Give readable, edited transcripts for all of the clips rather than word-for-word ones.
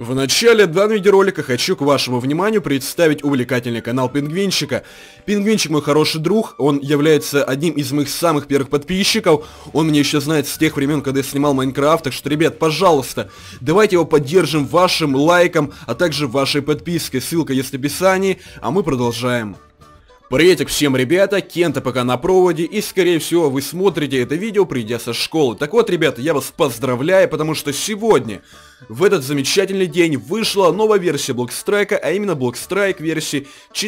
В начале данного видеоролика хочу к вашему вниманию представить увлекательный канал Пингвинчика. Пингвинчик мой хороший друг, он является одним из моих самых первых подписчиков. Он меня еще знает с тех времен, когда я снимал Майнкрафт. Так что, ребят, пожалуйста, давайте его поддержим вашим лайком, а также вашей подпиской. Ссылка есть в описании, а мы продолжаем. Приветик всем, ребята, Кента пока на проводе, и скорее всего вы смотрите это видео, придя со школы. Так вот, ребята, я вас поздравляю, потому что сегодня, в этот замечательный день, вышла новая версия Блокстрайка, а именно Блокстрайк версии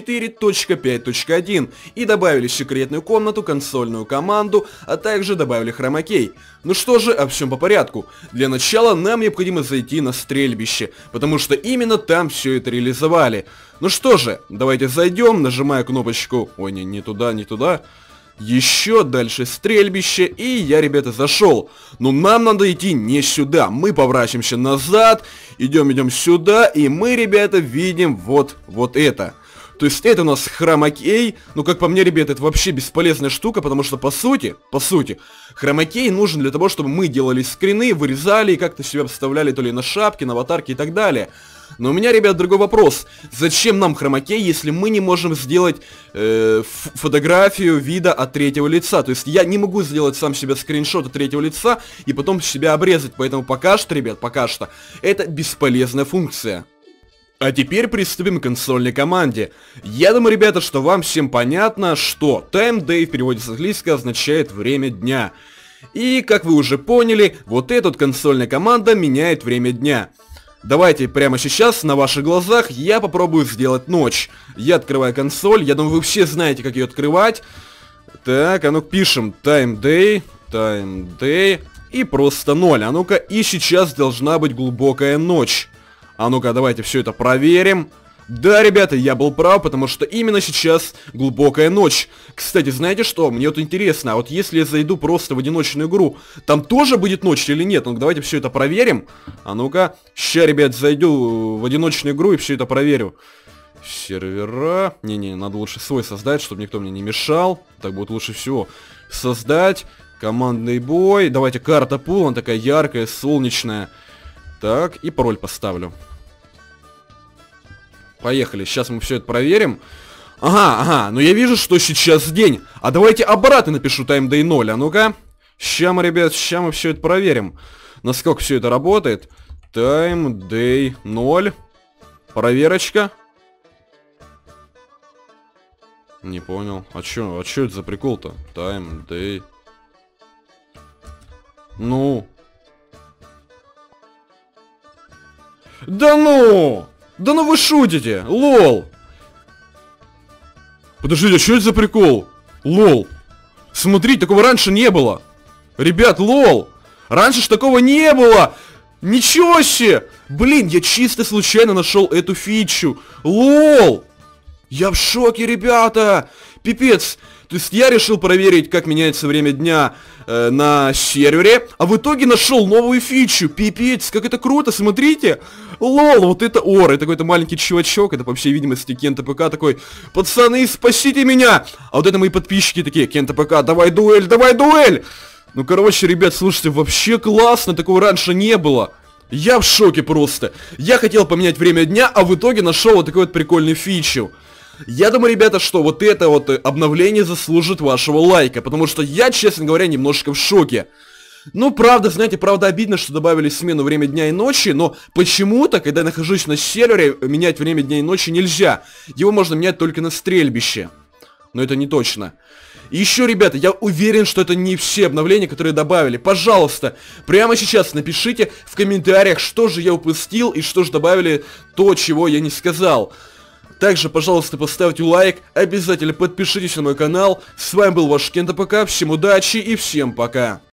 4.5.1, и добавили секретную комнату, консольную команду, а также добавили хромакей. Ну что же, о всем по порядку. Для начала нам необходимо зайти на стрельбище, потому что именно там все это реализовали. Ну что же, давайте зайдем, нажимаю кнопочку, ой, не туда, еще дальше стрельбище, и я, ребята, зашел. Но нам надо идти не сюда, мы поворачиваемся назад, идем сюда, и мы, ребята, видим вот это. То есть это у нас хромакей, ну как по мне, ребята, это вообще бесполезная штука, потому что по сути, хромакей нужен для того, чтобы мы делали скрины, вырезали и как-то себя вставляли то ли на шапки, на аватарки и так далее. Но у меня, ребят, другой вопрос. Зачем нам хромакей, если мы не можем сделать фотографию вида от третьего лица? То есть я не могу сделать сам себе скриншот от третьего лица и потом себя обрезать. Поэтому пока что, ребят, это бесполезная функция. А теперь приступим к консольной команде. Я думаю, ребята, что вам всем понятно, что time day в переводе с английского означает время дня. И, как вы уже поняли, вот эта вот консольная команда меняет время дня. Давайте прямо сейчас на ваших глазах я попробую сделать ночь. Я открываю консоль, я думаю, вы все знаете, как ее открывать. Так, а ну пишем time day и просто 0. А ну-ка, и сейчас должна быть глубокая ночь. А ну-ка, давайте все это проверим. Да, ребята, я был прав, потому что именно сейчас глубокая ночь. Кстати, знаете что? Мне вот интересно, а вот если я зайду просто в одиночную игру, там тоже будет ночь или нет? Ну, давайте все это проверим. А ну-ка, ща, ребят, зайду в одиночную игру и все это проверю. Сервера... Не, надо лучше свой создать, чтобы никто мне не мешал. Так будет лучше всего. Создать. Командный бой. Давайте карта пул, она такая яркая, солнечная. Так, и пароль поставлю. Поехали, сейчас мы все это проверим. Ага, но я вижу, что сейчас день. А давайте обратно напишу time day 0. А ну-ка. Ща мы, ребят, мы все это проверим. Насколько все это работает. Time day 0. Проверочка. Не понял. А чё это за прикол-то? Time day. Ну. Да ну вы шутите! Лол! Подождите, а что это за прикол? Лол! Смотрите, такого раньше не было! Ребят, лол! Раньше ж такого не было! Ничего себе! Блин, я чисто случайно нашел эту фичу! Лол! Я в шоке, ребята! Пипец! То есть я решил проверить, как меняется время дня на сервере, а в итоге нашел новую фичу. Пипец, как это круто, смотрите. Лол, вот это ор, это какой-то маленький чувачок, это по всей видимости Кента ПК такой: пацаны, спасите меня. А вот это мои подписчики такие: Кента ПК, давай дуэль, давай дуэль. Ну, короче, ребят, слушайте, вообще классно, такого раньше не было. Я в шоке просто. Я хотел поменять время дня, а в итоге нашел вот такой вот прикольный фичу. Я думаю, ребята, что вот это вот обновление заслужит вашего лайка, потому что я, честно говоря, немножко в шоке. Ну, правда, знаете, обидно, что добавили смену время дня и ночи, но почему-то, когда я нахожусь на сервере, менять время дня и ночи нельзя. Его можно менять только на стрельбище. Но это не точно. И еще, ребята, я уверен, что это не все обновления, которые добавили. Пожалуйста, прямо сейчас напишите в комментариях, что же я упустил и что же добавили то, чего я не сказал. Также, пожалуйста, поставьте лайк, обязательно подпишитесь на мой канал. С вами был ваш Кента ПК, всем удачи и всем пока.